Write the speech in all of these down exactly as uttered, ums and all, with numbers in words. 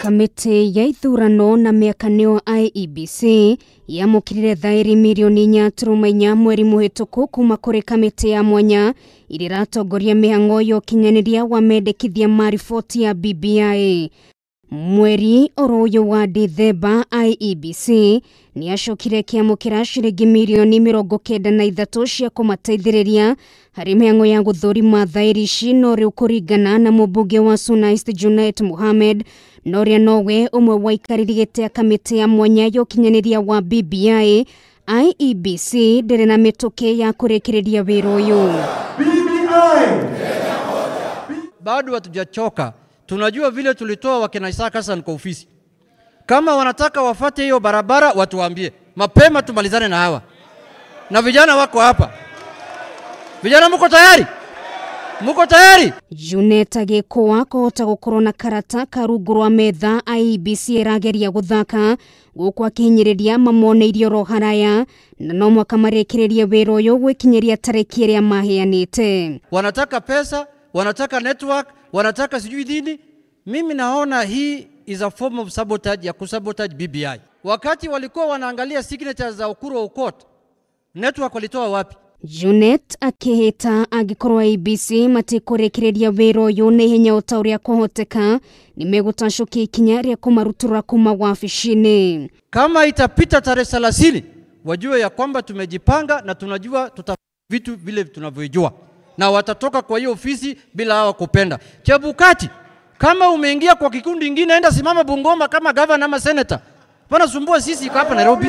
Kamiti ya ithurano na mĩakanio I E B C yamũkĩrire thairi milioni inya turuma inya mweri mũhĩtũku kuma kũrĩ kamĩtĩ ya mwanya iria iratongoria mĩhang'o ya ũkinyanĩria wa mendekithia ma riboti ya B B I. Mweri oro ũyũ wa Dithemba, I E B C nĩyacokire kĩamũkĩra ciringi milioni mĩrongo kenda na ithatũ cia kũmateithĩrĩria harĩ mĩhang'o ya guthurima thairi ici, no rĩu kũringana na Mumbunge wa Suna East Junet Mohammed, noria nowe umwe wa ikariri gĩtĩ ya kamĩtĩ ya mwanya ya ũkinyanĩria wa B B I, I E B C ndĩrĩ na mĩtũkĩ ya kũrĩkĩrĩria wĩra ũyũ. B B I bado hatujachoka. Tunajua vile tulitoa wakina Isaac Hassan kwa ofisi. Kama wanataka wafate hiyo barabara watuambie mapema, tumalizane na hawa. Na vijana wako hapa. Vijana mko tayari? Muko tayari? Junet agĩkũa kũhota gũkorwo na karata karungu rwa metha I E B C ĩrageria gũthaka gũkũ akĩhinyĩrĩria mamoneirio ro haraya, na no mwaka marĩkĩrĩrie wĩra ũyũ gwĩkinyĩria tarĩki ĩrĩa maheanĩte. Wanataka pesa, wanataka network, wanataka sijui nini. Mimi naona hii is a form of sabotage ya kusabotage B B I. Wakati walikuwa wanaangalia signatures za Ukuru wa Ukot, network walitoa wapi? Junet akĩhĩta angĩkorwo I E B C matikũrĩkĩrĩria wĩra ũyũ na ihenya ota ũrĩa kwahoteka, nĩmegũtacũkia ikinya rĩa kumaruturura kuma wabici-ini. Kama itapita tarehe thelathini, wajue ya kwamba tumejipanga na tunajua tuta vitu vile tunavyojua, na watatoka kwa hiyo ofisi bila hawa kupenda. Chebukati, kama umeingia kwa kikundi kingine, enda simama Bungoma kama governor ama senator. Pana sumbua sisi hapa Nairobi.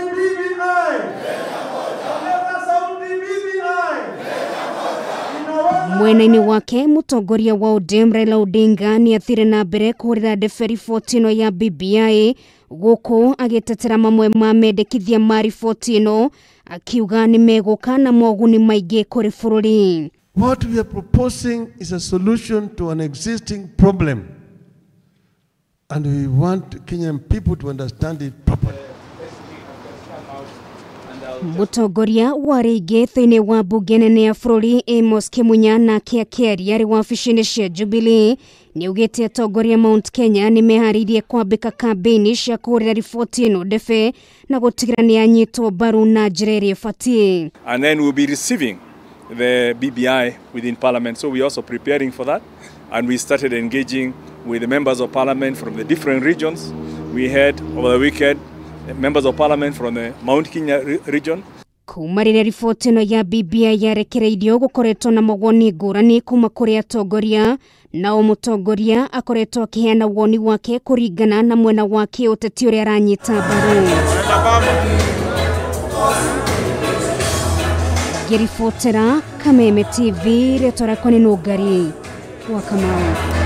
Mwena-inĩ wake mũtongoria wa O D M Raila Odinga nĩathire na mbere kũhũrĩra ndebe riboti ĩno ya B B I, gũkũ agĩtetera mamwe ma mendekithia ma riboti ĩno, akiuga nĩ megũka na moguni maingĩ kũrĩ bũrũri. What we are proposing is a solution to an existing problem, and we want Kenyan people to understand it properly. Mũtongoria wa rĩngĩ thĩinĩ wa mbunge nene ya bũrũri Amos Kĩmunya nake akĩaria arĩ wabici-inĩ cia Jubilee nĩaugĩte atongoria Mount Kenya nĩmeharĩirie kwambĩka kambĩini cia kũhũrĩra riboti ĩno ndebe na gũtigĩrĩra nĩyanyitwo mbaru na njĩra ĩrĩa ĩbatiĩ. And then we'll be receiving the B B I within Parliament, so we're also preparing for that, and we started engaging with the members of Parliament from the different regions. We had over the weekend members of Parliament from the Mount Kenya region. Kuma rĩrĩa riboti ĩno ya B B I yarekereirio gũkoretwo na mawoni ngũrani kuma kũrĩ atongoria, nao mũtongoria akoretwo akĩheana woni wake kũringana na mwena wake ũteti ũrĩa aranyita mbaru. Ngĩribotera Kameme T V, rĩtwa rĩakwa nĩ Nũngari wa Kamau.